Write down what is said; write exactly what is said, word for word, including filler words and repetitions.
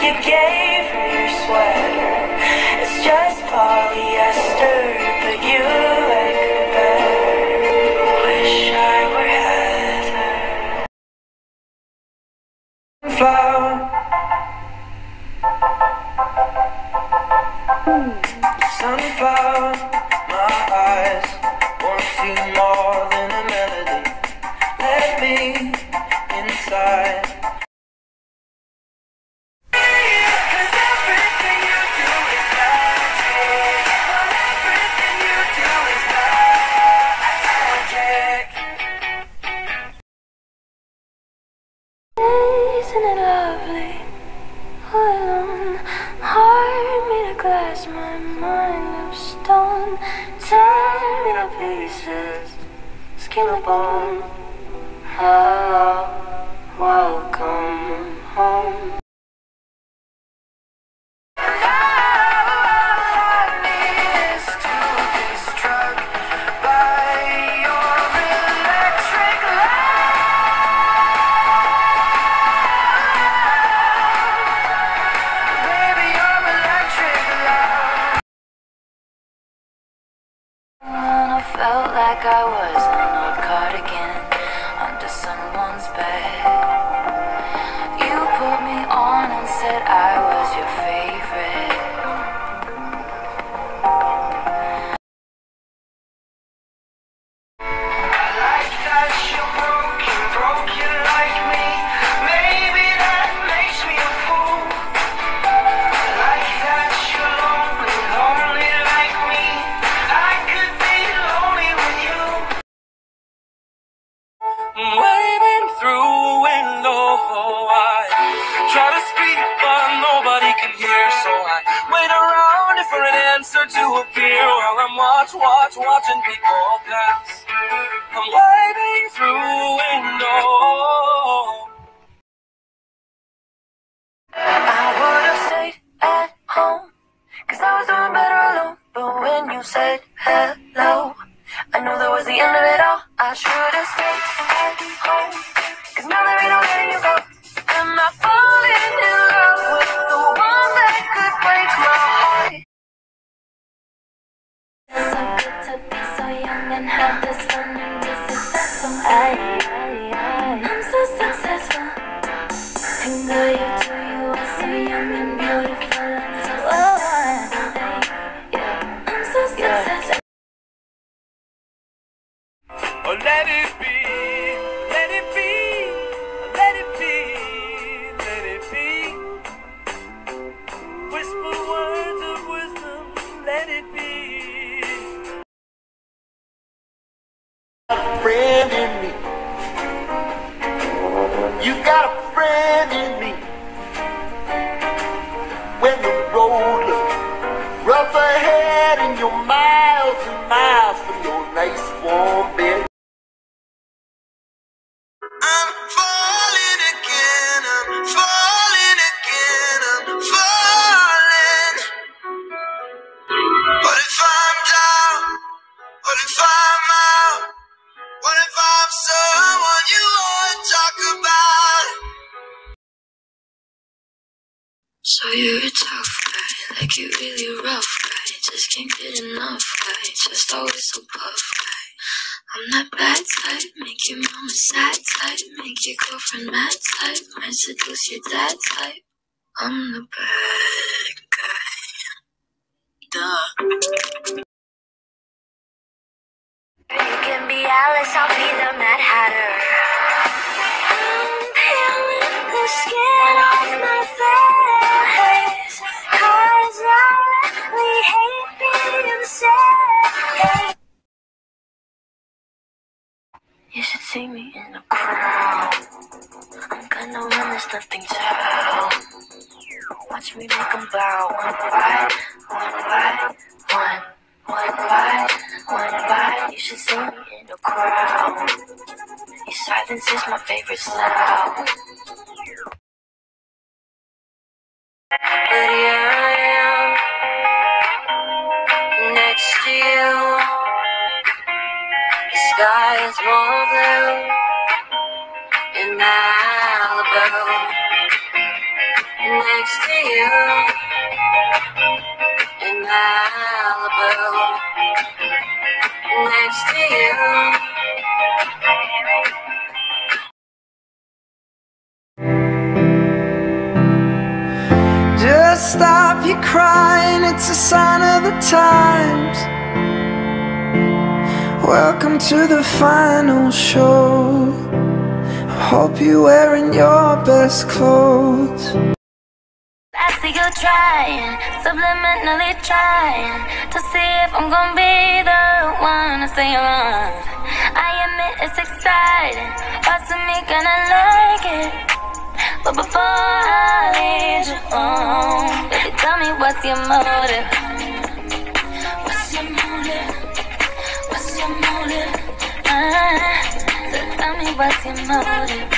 you gave her your sweater. It's just polyester, but you like her better. Wish I were Heather. Flower, sunflower, my eyes won't see more than a melody. Let me inside. Cause everything you do is magic. But everything you do is magic. Isn't it lovely? All alone, heart made of glass, my mind of stone. Tear me to pieces, skin to bone. Hello, welcome home. Felt like I was an old cardigan under someone's bed. You put me on and said I was your favorite. I like that you're broken, broken like me. Maybe that makes me a fool. I like that you're lonely, lonely like me. I could be lonely with you. Waving through a window, I try to speak but nobody can hear, so I wait around for an answer to appear while I'm watch, watch, watching people pass. I'm waving through a window. I would have stayed at home, cause I was doing better alone. But when you said hello, I knew that was the end of it all. I should have stayed at home, cause now there ain't no letting you go. Am I falling in love with the one that could break my heart? It's so good to be so young and have this fun and be successful. I, I, I, I'm so successful. And girl, you too, you are so young and beautiful and so successful. Yeah, I'm so successful. Oh, let it be, let it be, let it be, let it be. Whisper words of wisdom, let it be. A friend in me. You got a friend in me. When the road looks rough ahead and you're miles and miles from your nice warm bed. I'm falling again, I'm falling again, I'm falling. What if I'm down? What if I'm out? What if I'm someone you wanna talk about? So you're a tough guy, like you're really rough guy. Just can't get enough guy, just always so puff guy. I'm that bad type, make your mama sad type, make your girlfriend mad type, might seduce your dad type. I'm the bad guy. Duh. You can be Alice, I'll be the Mad Hatter. I'm peeling the skin off my face, cause I really hate being sad. You should see me in the crowd. I'm gonna win, there's nothing to help. Watch me make them bow. One by, one by, one, one by, one by. You should see me in the crowd. Your silence is my favorite sound. But here I am, next to you. The sky is more blue in Malibu. Next next to you in Malibu, next to you. Just stop your crying, it's a sign of the times. Welcome to the final show. I hope you're wearing your best clothes. I see you trying, subliminally trying to see if I'm gonna be the one to stay around. I admit it's exciting, parts of me gonna like it, but before I lead you on, baby, tell me what's your motive? What's your motive? What's your motive? Uh, so tell me what's your motive?